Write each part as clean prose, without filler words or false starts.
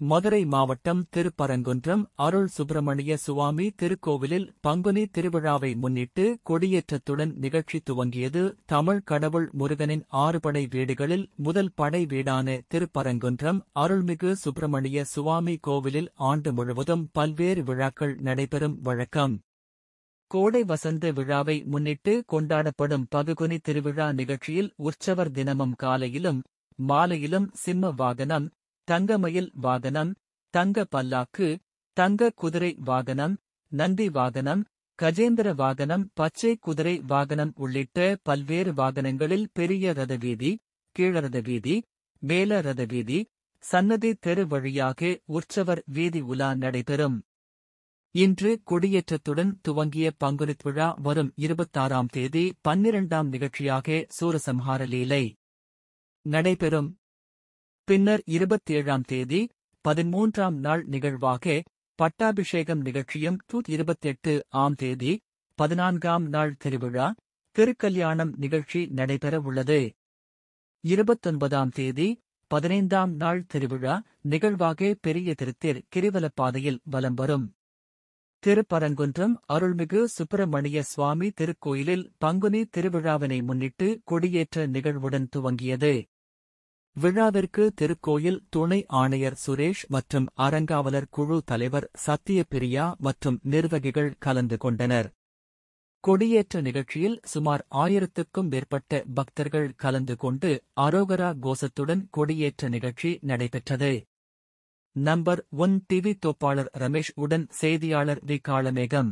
மதுரை மாவட்டம் திருப்பரங்குன்றம் அருள் சுப்பிரமணிய சுவாமி திருக்கோவிலில் பங்குனி திருவிழாவை முன்னிட்டு கொடியேற்றத்துடன் நிகழ்ச்சி துவங்கியது. தமிழ் கடவுள் முருகனின் 6 படை வீடுகளில் முதல் படை வீடான திருப்பரங்குன்றம் அருள்மிகு சுப்பிரமணிய சுவாமி கோவிலில் ஆண்டு முழுவதும் பல்வேறு விழாக்கள் நடைபெறும் வழக்கம். கோடை வசந்த விழாவை முன்னிட்டு கொண்டாடப்படும் பங்குனி திருவிழா நிகழ்ச்சியில் உற்சவர் தினமும் காலையிலும் மாலையிலும் சிம்ம வாகனம், தங்கமயில் வாகனம், தங்க பல்லாக்கு, தங்க குதிரை வாகனம், நந்தி வாகனம், கஜேந்திர வாகனம், பச்சை குதிரை வாகனம் உள்ளிட்ட பல்வேறு வாகனங்களில் பெரிய ரத வீதி, கீழரத வீதி, மேல ரத வீதி, சன்னதி தெரு வழியாக உற்சவர் வீதி உலா நடைபெறும். இன்று கொடியேற்றத்துடன் துவங்கிய பங்குனித் விழா வரும் 26ஆம் தேதி 12ஆம் நிகழ்ச்சியாக சூரசம்ஹார லீலை நடைபெறும். பின்னர் 27ஆம் தேதி 13ஆம் நாள் நிகழ்வாக பட்டாபிஷேகம் நிகழ்ச்சியும் 28ஆம் தேதி 14ஆம் நாள் திருவிழா திருக்கல்யாணம் நிகழ்ச்சி நடைபெற உள்ளது. 29ஆம் தேதி 15ஆம் நாள் திருவிழா நிகழ்வாக பெரிய திருத்தேர் கிரிவலப்பாதையில் வலம் வரும். திருப்பரங்குன்றம் அருள்மிகு சுப்பிரமணிய சுவாமி திருக்கோயிலில் பங்குனி திருவிழாவினை முன்னிட்டு கொடியேற்ற நிகழ்வுடன் துவங்கியது. விழாவிற்கு திருக்கோயில் துணை ஆணையர் சுரேஷ் மற்றும் அறங்காவலர் குழு தலைவர் சத்தியபிரியா மற்றும் நிர்வாகிகள் கலந்து கொண்டனர். கொடியேற்ற நிகழ்ச்சியில் சுமார் 1000க்கும் மேற்பட்ட பக்தர்கள் கலந்து கொண்டு அரோகரா கோஷத்துடன் கொடியேற்ற நிகழ்ச்சி நடைபெற்றது. நம்பர் 1 டிவி தொப்பாளர் ரமேஷ் உடன் செய்தியாளர் வி. காளமேகம்.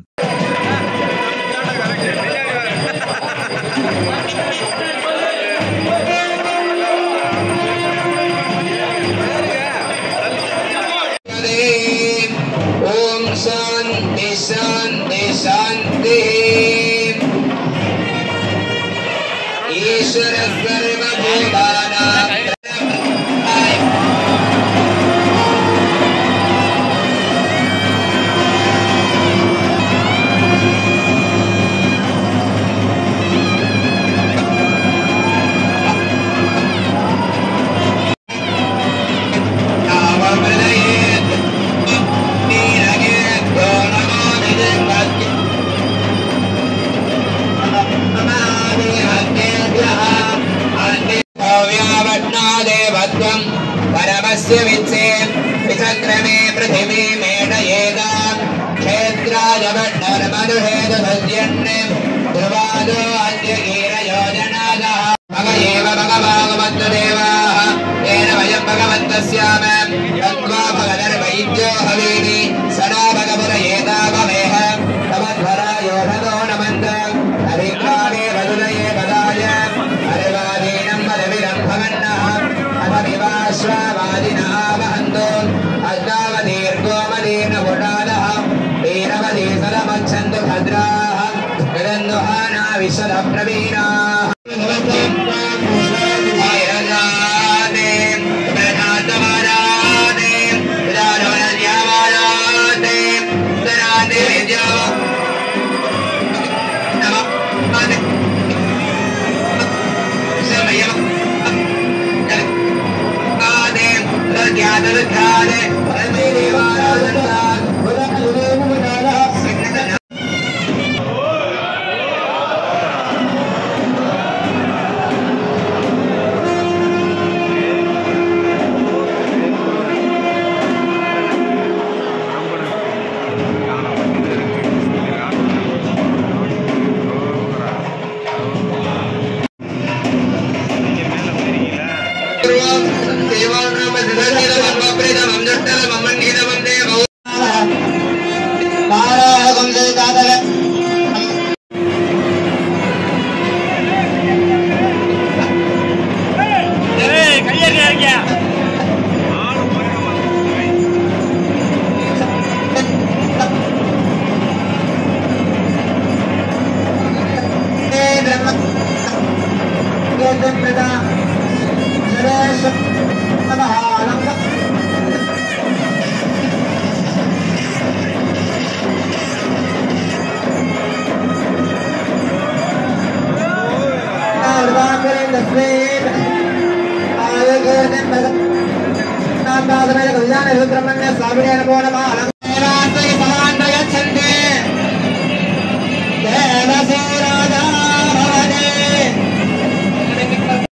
ஓம் சாந்தி சாந்தி சாந்தி. ஈஸ்வர சர்வபூதானாம் परमस्य वित्से विचक्रमे पृथिवी मेढयेदा क्षेत्राय वड्डर्मनुहेदभज्यन्ने ध्रुवादो अद्य कीरयोजनादः मम एव भगवागमत्तदेवाः येन वयं भगवन्तस्याम तत्त्वा भगदर्वैद्यो हवीनि सदा भगवरयेदा भवेह तमध्वरायोधनो नमन्त अभिक्रामे वदुदये वदाय हरिवादीनं वदविदं भवन्नः अथविवाश्वावादिनः वहन्तो अद्यावदीर्घोमदीर्न गुणादः वीरवदी सदमच्छन्तु भद्राः गदन्दुहाना विशदप्रवीणाः आयराते प्रधातमाराते विदानवनद्यामाराते उत्तराते विद्या नमः समयम् ज्ञातरुद्धारे परमे देवाराधना बुधमुदारः सिद्धना कल्याण सुब्रह्मण्य स्वामी नमो नमः।